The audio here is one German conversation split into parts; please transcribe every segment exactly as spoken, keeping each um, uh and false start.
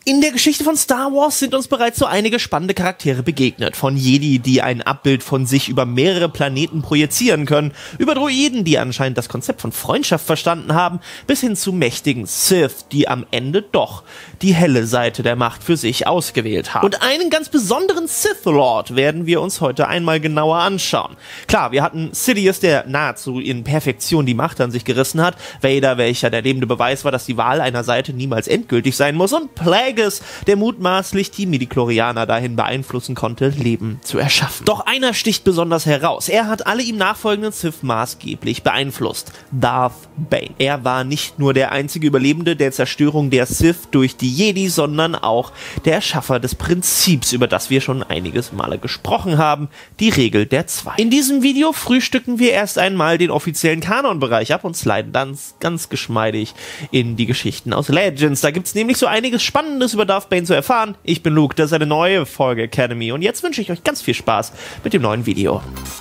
In der Geschichte von Star Wars sind uns bereits so einige spannende Charaktere begegnet. Von Jedi, die ein Abbild von sich über mehrere Planeten projizieren können, über Droiden, die anscheinend das Konzept von Freundschaft verstanden haben, bis hin zu mächtigen Sith, die am Ende doch die helle Seite der Macht für sich ausgewählt haben. Und einen ganz besonderen Sith Lord werden wir uns heute einmal genauer anschauen. Klar, wir hatten Sidious, der nahezu in Perfektion die Macht an sich gerissen hat, Vader, welcher der lebende Beweis war, dass die Wahl einer Seite niemals endgültig sein muss, und Plagueis, der mutmaßlich die Midichlorianer dahin beeinflussen konnte, Leben zu erschaffen. Doch einer sticht besonders heraus. Er hat alle ihm nachfolgenden Sith maßgeblich beeinflusst. Darth Bane. Er war nicht nur der einzige Überlebende der Zerstörung der Sith durch die Jedi, sondern auch der Erschaffer des Prinzips, über das wir schon einiges Male gesprochen haben, die Regel der Zwei. In diesem Video frühstücken wir erst einmal den offiziellen Kanonbereich ab und sliden dann ganz geschmeidig in die Geschichten aus Legends. Da gibt's nämlich so einiges Spannendes über Darth Bane zu erfahren. Ich bin Luke, das ist eine neue Folge Academy und jetzt wünsche ich euch ganz viel Spaß mit dem neuen Video.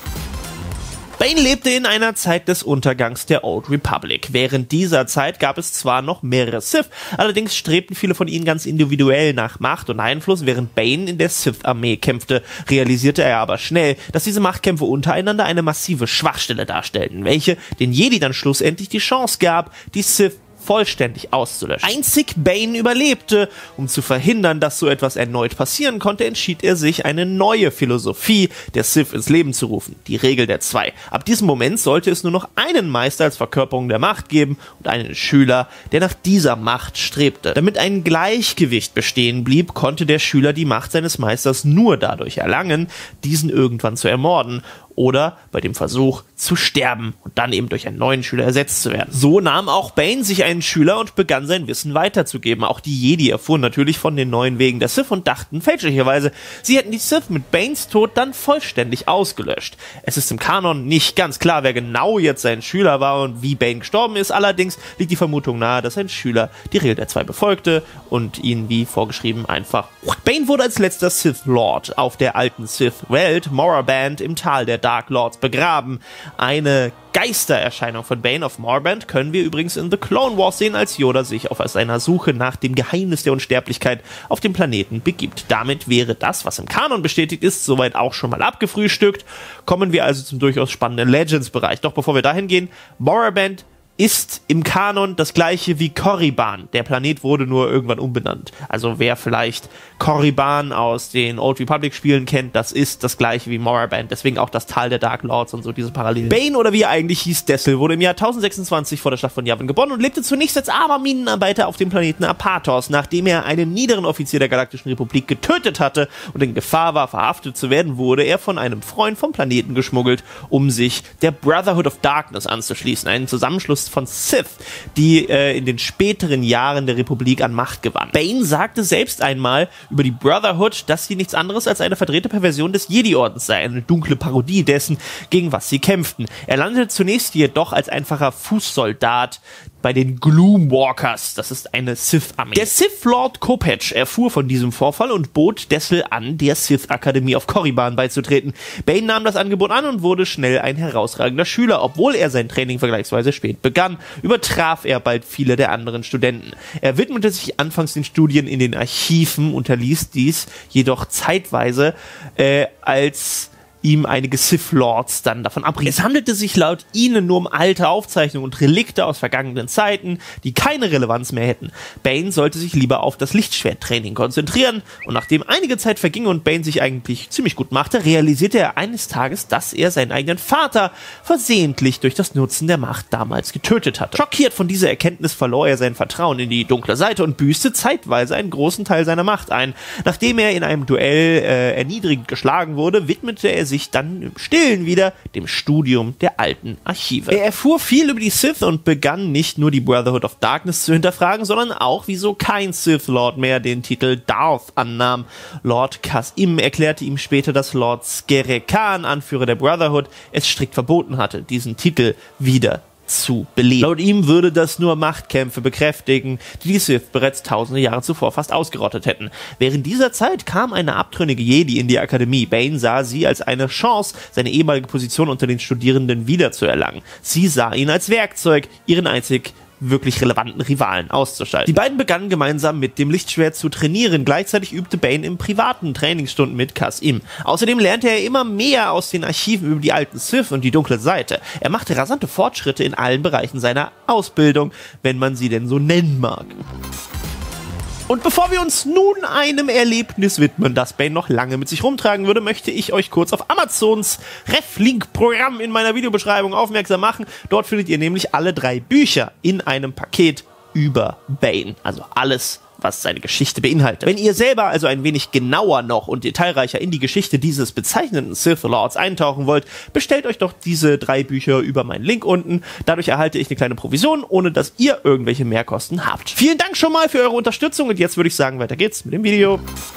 Bane lebte in einer Zeit des Untergangs der Old Republic. Während dieser Zeit gab es zwar noch mehrere Sith, allerdings strebten viele von ihnen ganz individuell nach Macht und Einfluss, während Bane in der Sith-Armee kämpfte, realisierte er aber schnell, dass diese Machtkämpfe untereinander eine massive Schwachstelle darstellten, welche den Jedi dann schlussendlich die Chance gab, die Sith vollständig auszulöschen. Einzig Bane überlebte. Um zu verhindern, dass so etwas erneut passieren konnte, entschied er sich, eine neue Philosophie der Sith ins Leben zu rufen, die Regel der Zwei. Ab diesem Moment sollte es nur noch einen Meister als Verkörperung der Macht geben und einen Schüler, der nach dieser Macht strebte. Damit ein Gleichgewicht bestehen blieb, konnte der Schüler die Macht seines Meisters nur dadurch erlangen, diesen irgendwann zu ermorden oder bei dem Versuch zu sterben und dann eben durch einen neuen Schüler ersetzt zu werden. So nahm auch Bane sich einen Schüler und begann sein Wissen weiterzugeben. Auch die Jedi erfuhren natürlich von den neuen Wegen der Sith und dachten fälschlicherweise, sie hätten die Sith mit Banes Tod dann vollständig ausgelöscht. Es ist im Kanon nicht ganz klar, wer genau jetzt sein Schüler war und wie Bane gestorben ist, allerdings liegt die Vermutung nahe, dass ein Schüler die Regel der Zwei befolgte und ihn wie vorgeschrieben einfach... Bane wurde als letzter Sith Lord auf der alten Sith-Welt Moraband im Tal der Dark Lords begraben. Eine Geistererscheinung von Bane of Moraband können wir übrigens in The Clone Wars sehen, als Yoda sich auf seiner Suche nach dem Geheimnis der Unsterblichkeit auf dem Planeten begibt. Damit wäre das, was im Kanon bestätigt ist, soweit auch schon mal abgefrühstückt. Kommen wir also zum durchaus spannenden Legends-Bereich. Doch bevor wir dahin gehen, Moraband ist im Kanon das gleiche wie Korriban. Der Planet wurde nur irgendwann umbenannt. Also wer vielleicht Korriban aus den Old Republic Spielen kennt, das ist das gleiche wie Moraband. Deswegen auch das Tal der Dark Lords und so diese Parallelen. Bane, oder wie er eigentlich hieß, Dessel, wurde im Jahr tausendsechsundzwanzig vor der Schlacht von Yavin geboren und lebte zunächst als armer Minenarbeiter auf dem Planeten Apatos, nachdem er einen niederen Offizier der Galaktischen Republik getötet hatte und in Gefahr war, verhaftet zu werden, wurde er von einem Freund vom Planeten geschmuggelt, um sich der Brotherhood of Darkness anzuschließen, einen Zusammenschluss von Sith, die äh, in den späteren Jahren der Republik an Macht gewann. Bane sagte selbst einmal über die Brotherhood, dass sie nichts anderes als eine verdrehte Perversion des Jedi-Ordens sei, eine dunkle Parodie dessen, gegen was sie kämpften. Er landete zunächst jedoch als einfacher Fußsoldat bei den Gloomwalkers, das ist eine Sith-Armee. Der Sith Lord Kopetch erfuhr von diesem Vorfall und bot Dessel an, der Sith-Akademie auf Korriban beizutreten. Bane nahm das Angebot an und wurde schnell ein herausragender Schüler. Obwohl er sein Training vergleichsweise spät begann, übertraf er bald viele der anderen Studenten. Er widmete sich anfangs den Studien in den Archiven, unterließ dies jedoch zeitweise äh, als ihm einige Sith Lords dann davon abrieten. Es handelte sich laut ihnen nur um alte Aufzeichnungen und Relikte aus vergangenen Zeiten, die keine Relevanz mehr hätten. Bane sollte sich lieber auf das Lichtschwerttraining konzentrieren und nachdem einige Zeit verging und Bane sich eigentlich ziemlich gut machte, realisierte er eines Tages, dass er seinen eigenen Vater versehentlich durch das Nutzen der Macht damals getötet hatte. Schockiert von dieser Erkenntnis verlor er sein Vertrauen in die dunkle Seite und büßte zeitweise einen großen Teil seiner Macht ein. Nachdem er in einem Duell äh, erniedrigend geschlagen wurde, widmete er sich sich dann im Stillen wieder dem Studium der alten Archive. Er erfuhr viel über die Sith und begann nicht nur die Brotherhood of Darkness zu hinterfragen, sondern auch, wieso kein Sith Lord mehr den Titel Darth annahm. Lord Kasim erklärte ihm später, dass Lord Skerekan, Anführer der Brotherhood, es strikt verboten hatte, diesen Titel wieder zu beleben. Laut ihm würde das nur Machtkämpfe bekräftigen, die die Sith bereits tausende Jahre zuvor fast ausgerottet hätten. Während dieser Zeit kam eine abtrünnige Jedi in die Akademie. Bane sah sie als eine Chance, seine ehemalige Position unter den Studierenden wiederzuerlangen. Sie sah ihn als Werkzeug, ihren einzig wirklich relevanten Rivalen auszuschalten. Die beiden begannen gemeinsam mit dem Lichtschwert zu trainieren. Gleichzeitig übte Bane im privaten Trainingsstunden mit Qas'im. Außerdem lernte er immer mehr aus den Archiven über die alten Sith und die dunkle Seite. Er machte rasante Fortschritte in allen Bereichen seiner Ausbildung, wenn man sie denn so nennen mag. Und bevor wir uns nun einem Erlebnis widmen, das Bane noch lange mit sich rumtragen würde, möchte ich euch kurz auf Amazons Reflink-Programm in meiner Videobeschreibung aufmerksam machen. Dort findet ihr nämlich alle drei Bücher in einem Paket über Bane. Also alles, was seine Geschichte beinhaltet. Wenn ihr selber also ein wenig genauer noch und detailreicher in die Geschichte dieses bezeichnenden Sith Lords eintauchen wollt, bestellt euch doch diese drei Bücher über meinen Link unten. Dadurch erhalte ich eine kleine Provision, ohne dass ihr irgendwelche Mehrkosten habt. Vielen Dank schon mal für eure Unterstützung und jetzt würde ich sagen, weiter geht's mit dem Video.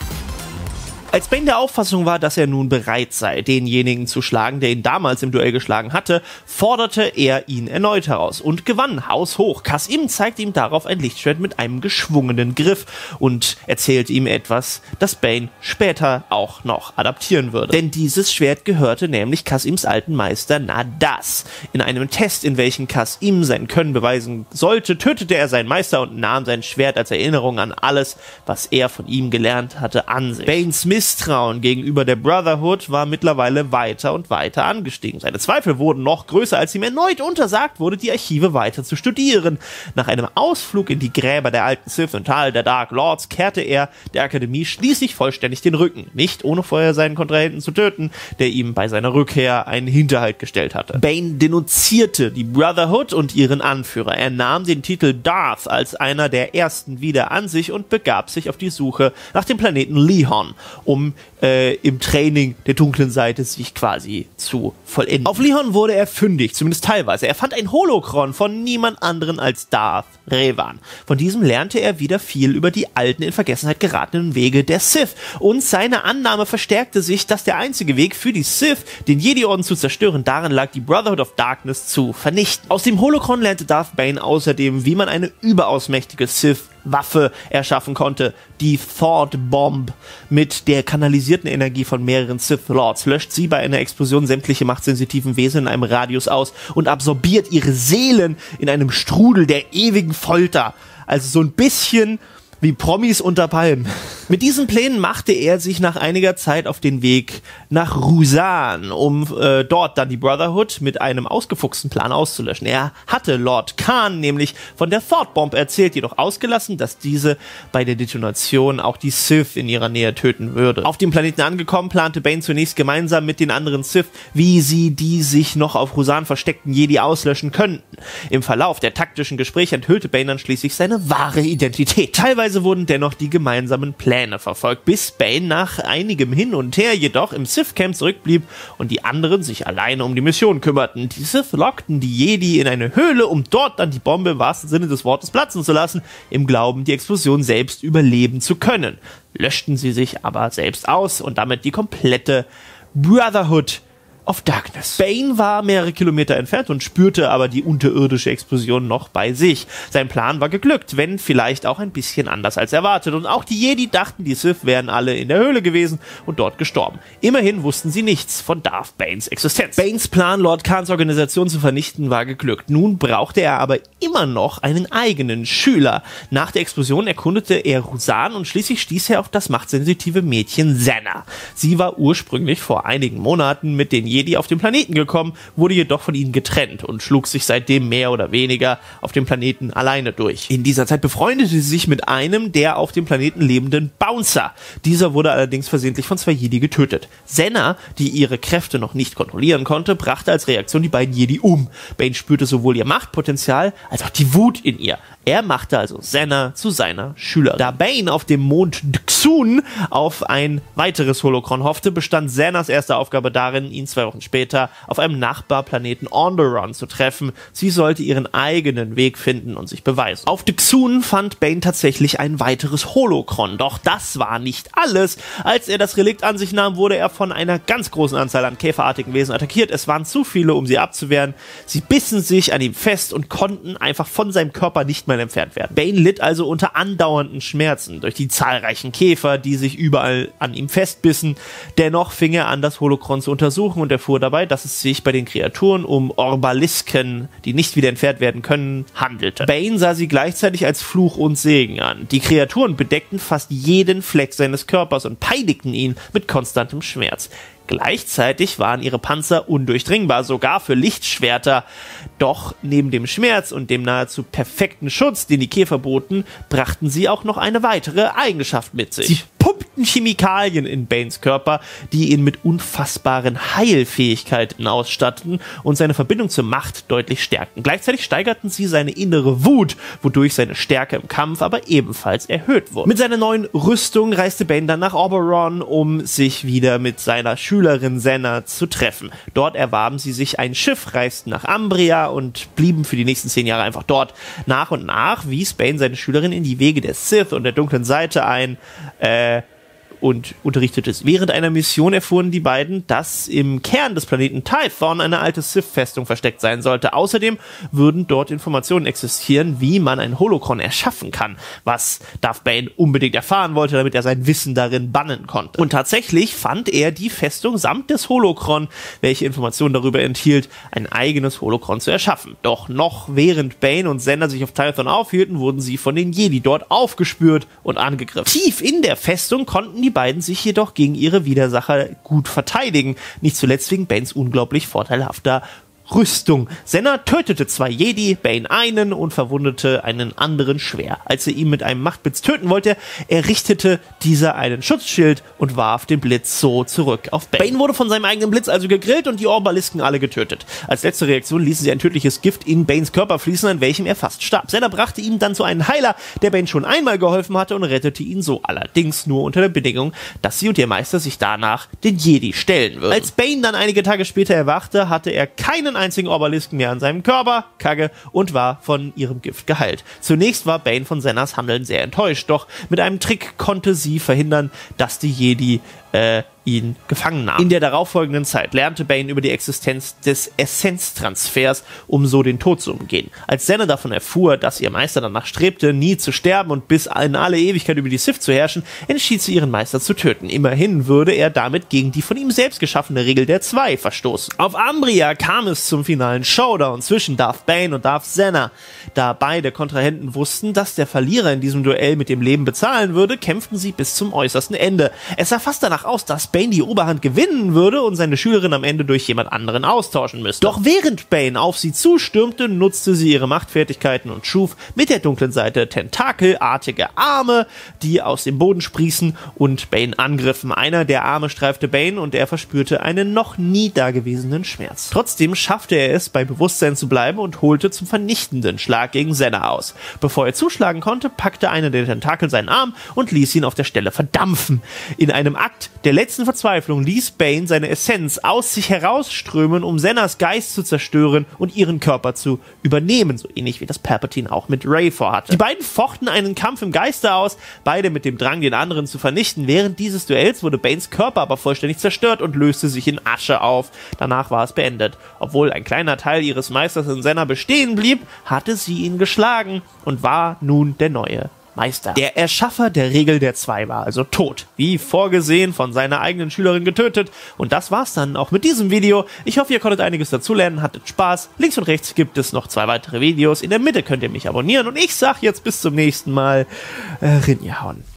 Als Bane der Auffassung war, dass er nun bereit sei, denjenigen zu schlagen, der ihn damals im Duell geschlagen hatte, forderte er ihn erneut heraus und gewann haushoch. Qas'im zeigte ihm darauf ein Lichtschwert mit einem geschwungenen Griff und erzählte ihm etwas, das Bane später auch noch adaptieren würde. Denn dieses Schwert gehörte nämlich Qas'ims alten Meister Nadas. In einem Test, in welchem Qas'im sein Können beweisen sollte, tötete er seinen Meister und nahm sein Schwert als Erinnerung an alles, was er von ihm gelernt hatte, an sich. Banes Misstrauen gegenüber der Brotherhood war mittlerweile weiter und weiter angestiegen. Seine Zweifel wurden noch größer, als ihm erneut untersagt wurde, die Archive weiter zu studieren. Nach einem Ausflug in die Gräber der alten Sith und Tal der Dark Lords kehrte er der Akademie schließlich vollständig den Rücken, nicht ohne vorher seinen Kontrahenten zu töten, der ihm bei seiner Rückkehr einen Hinterhalt gestellt hatte. Bane denunzierte die Brotherhood und ihren Anführer. Er nahm den Titel Darth als einer der ersten wieder an sich und begab sich auf die Suche nach dem Planeten Lehon, um äh, im Training der dunklen Seite sich quasi zu vollenden. Auf Lehon wurde er fündig, zumindest teilweise. Er fand ein Holocron von niemand anderen als Darth Revan. Von diesem lernte er wieder viel über die alten, in Vergessenheit geratenen Wege der Sith. Und seine Annahme verstärkte sich, dass der einzige Weg für die Sith, den Jedi-Orden zu zerstören, darin lag, die Brotherhood of Darkness zu vernichten. Aus dem Holocron lernte Darth Bane außerdem, wie man eine überaus mächtige Sith-Waffe erschaffen konnte. Die Thought Bomb. Mit der kanalisierten Energie von mehreren Sith Lords löscht sie bei einer Explosion sämtliche machtsensitiven Wesen in einem Radius aus und absorbiert ihre Seelen in einem Strudel der ewigen Folter. Also so ein bisschen wie Promis unter Palmen. Mit diesen Plänen machte er sich nach einiger Zeit auf den Weg nach Ruusan, um äh, dort dann die Brotherhood mit einem ausgefuchsten Plan auszulöschen. Er hatte Lord Khan nämlich von der Thought Bomb erzählt, jedoch ausgelassen, dass diese bei der Detonation auch die Sith in ihrer Nähe töten würde. Auf dem Planeten angekommen, plante Bane zunächst gemeinsam mit den anderen Sith, wie sie die sich noch auf Ruusan versteckten Jedi auslöschen könnten. Im Verlauf der taktischen Gespräche enthüllte Bane dann schließlich seine wahre Identität. Teilweise wurden dennoch die gemeinsamen Pläne verfolgt, bis Bane nach einigem Hin und Her jedoch im Sith-Camp zurückblieb und die anderen sich alleine um die Mission kümmerten. Die Sith lockten die Jedi in eine Höhle, um dort dann die Bombe im wahrsten Sinne des Wortes platzen zu lassen, im Glauben, die Explosion selbst überleben zu können. Löschten sie sich aber selbst aus und damit die komplette Brotherhood of Darkness. Bane war mehrere Kilometer entfernt und spürte aber die unterirdische Explosion noch bei sich. Sein Plan war geglückt, wenn vielleicht auch ein bisschen anders als erwartet. Und auch die Jedi dachten, die Sith wären alle in der Höhle gewesen und dort gestorben. Immerhin wussten sie nichts von Darth Banes Existenz. Banes Plan, Lord Khans Organisation zu vernichten, war geglückt. Nun brauchte er aber immer noch einen eigenen Schüler. Nach der Explosion erkundete er Ruusan und schließlich stieß er auf das machtsensitive Mädchen Senna. Sie war ursprünglich vor einigen Monaten mit den Jedi auf den Planeten gekommen, wurde jedoch von ihnen getrennt und schlug sich seitdem mehr oder weniger auf dem Planeten alleine durch. In dieser Zeit befreundete sie sich mit einem der auf dem Planeten lebenden Bouncer. Dieser wurde allerdings versehentlich von zwei Jedi getötet. Senna, die ihre Kräfte noch nicht kontrollieren konnte, brachte als Reaktion die beiden Jedi um. Bane spürte sowohl ihr Machtpotenzial als auch die Wut in ihr. Er machte also Senna zu seiner Schülerin. Da Bane auf dem Mond Dxun auf ein weiteres Holocron hoffte, bestand Sennas erste Aufgabe darin, ihn zwei Wochen später auf einem Nachbarplaneten Onderon zu treffen. Sie sollte ihren eigenen Weg finden und sich beweisen. Auf Dxun fand Bane tatsächlich ein weiteres Holocron, doch das war nicht alles. Als er das Relikt an sich nahm, wurde er von einer ganz großen Anzahl an käferartigen Wesen attackiert. Es waren zu viele, um sie abzuwehren. Sie bissen sich an ihm fest und konnten einfach von seinem Körper nicht mehr entfernt werden. Bane litt also unter andauernden Schmerzen durch die zahlreichen Käfer, die sich überall an ihm festbissen. Dennoch fing er an, das Holocron zu untersuchen und erfuhr dabei, dass es sich bei den Kreaturen um Orbalisken, die nicht wieder entfernt werden können, handelte. Bane sah sie gleichzeitig als Fluch und Segen an. Die Kreaturen bedeckten fast jeden Fleck seines Körpers und peinigten ihn mit konstantem Schmerz. Gleichzeitig waren ihre Panzer undurchdringbar, sogar für Lichtschwerter. Doch neben dem Schmerz und dem nahezu perfekten Schutz, den die Käfer boten, brachten sie auch noch eine weitere Eigenschaft mit sich. Sie pumpten Chemikalien in Banes Körper, die ihn mit unfassbaren Heilfähigkeiten ausstatteten und seine Verbindung zur Macht deutlich stärkten. Gleichzeitig steigerten sie seine innere Wut, wodurch seine Stärke im Kampf aber ebenfalls erhöht wurde. Mit seiner neuen Rüstung reiste Bane dann nach Oberon, um sich wieder mit seiner Schülerin Senna zu treffen. Dort erwarben sie sich ein Schiff, reisten nach Ambria und blieben für die nächsten zehn Jahre einfach dort. Nach und nach wies Bane seine Schülerin in die Wege der Sith und der dunklen Seite ein, äh, und unterrichtete es. Während einer Mission erfuhren die beiden, dass im Kern des Planeten Typhon eine alte Sith-Festung versteckt sein sollte. Außerdem würden dort Informationen existieren, wie man ein Holocron erschaffen kann, was Darth Bane unbedingt erfahren wollte, damit er sein Wissen darin bannen konnte. Und tatsächlich fand er die Festung samt des Holocron, welche Informationen darüber enthielt, ein eigenes Holocron zu erschaffen. Doch noch während Bane und Senna sich auf Typhon aufhielten, wurden sie von den Jedi dort aufgespürt und angegriffen. Tief in der Festung konnten die beiden sich jedoch gegen ihre Widersacher gut verteidigen, nicht zuletzt wegen Banes unglaublich vorteilhafter Rüstung. Senna tötete zwei Jedi, Bane einen und verwundete einen anderen schwer. Als er ihn mit einem Machtblitz töten wollte, errichtete dieser einen Schutzschild und warf den Blitz so zurück auf Bane. Bane wurde von seinem eigenen Blitz also gegrillt und die Orbalisken alle getötet. Als letzte Reaktion ließen sie ein tödliches Gift in Banes Körper fließen, an welchem er fast starb. Senna brachte ihm dann zu einem Heiler, der Bane schon einmal geholfen hatte, und rettete ihn so, allerdings nur unter der Bedingung, dass sie und ihr Meister sich danach den Jedi stellen würden. Als Bane dann einige Tage später erwachte, hatte er keinen einzigen Obelisken mehr an seinem Körper, Kacke, und war von ihrem Gift geheilt. Zunächst war Bane von Sennas Handeln sehr enttäuscht, doch mit einem Trick konnte sie verhindern, dass die Jedi äh, ihn gefangen nahmen. In der darauffolgenden Zeit lernte Bane über die Existenz des Essenztransfers, um so den Tod zu umgehen. Als Senna davon erfuhr, dass ihr Meister danach strebte, nie zu sterben und bis in alle Ewigkeit über die Sith zu herrschen, entschied sie, ihren Meister zu töten. Immerhin würde er damit gegen die von ihm selbst geschaffene Regel der Zwei verstoßen. Auf Ambria kam es zum finalen Showdown zwischen Darth Bane und Darth Senna. Da beide Kontrahenten wussten, dass der Verlierer in diesem Duell mit dem Leben bezahlen würde, kämpften sie bis zum äußersten Ende. Es sah fast danach aus, dass Bane die Oberhand gewinnen würde und seine Schülerin am Ende durch jemand anderen austauschen müsste. Doch während Bane auf sie zustürmte, nutzte sie ihre Machtfertigkeiten und schuf mit der dunklen Seite tentakelartige Arme, die aus dem Boden sprießen und Bane angriffen. Einer der Arme streifte Bane und er verspürte einen noch nie dagewesenen Schmerz. Trotzdem schaffte er es, bei Bewusstsein zu bleiben und holte zum vernichtenden Schlag gegen Senna aus. Bevor er zuschlagen konnte, packte einer der Tentakel seinen Arm und ließ ihn auf der Stelle verdampfen. In einem Akt der letzten Verzweiflung ließ Bane seine Essenz aus sich herausströmen, um Sennas Geist zu zerstören und ihren Körper zu übernehmen, so ähnlich wie das Palpatine auch mit Rey vorhatte. Die beiden fochten einen Kampf im Geiste aus, beide mit dem Drang, den anderen zu vernichten. Während dieses Duells wurde Banes Körper aber vollständig zerstört und löste sich in Asche auf. Danach war es beendet. Obwohl ein kleiner Teil ihres Meisters in Senna bestehen blieb, hatte sie ihn geschlagen und war nun der neue Meister. Der Erschaffer der Regel der Zwei war also tot. Wie vorgesehen, von seiner eigenen Schülerin getötet. Und das war's dann auch mit diesem Video. Ich hoffe, ihr konntet einiges dazulernen, hattet Spaß. Links und rechts gibt es noch zwei weitere Videos. In der Mitte könnt ihr mich abonnieren. Und ich sag jetzt bis zum nächsten Mal. Äh, Rinjahauen.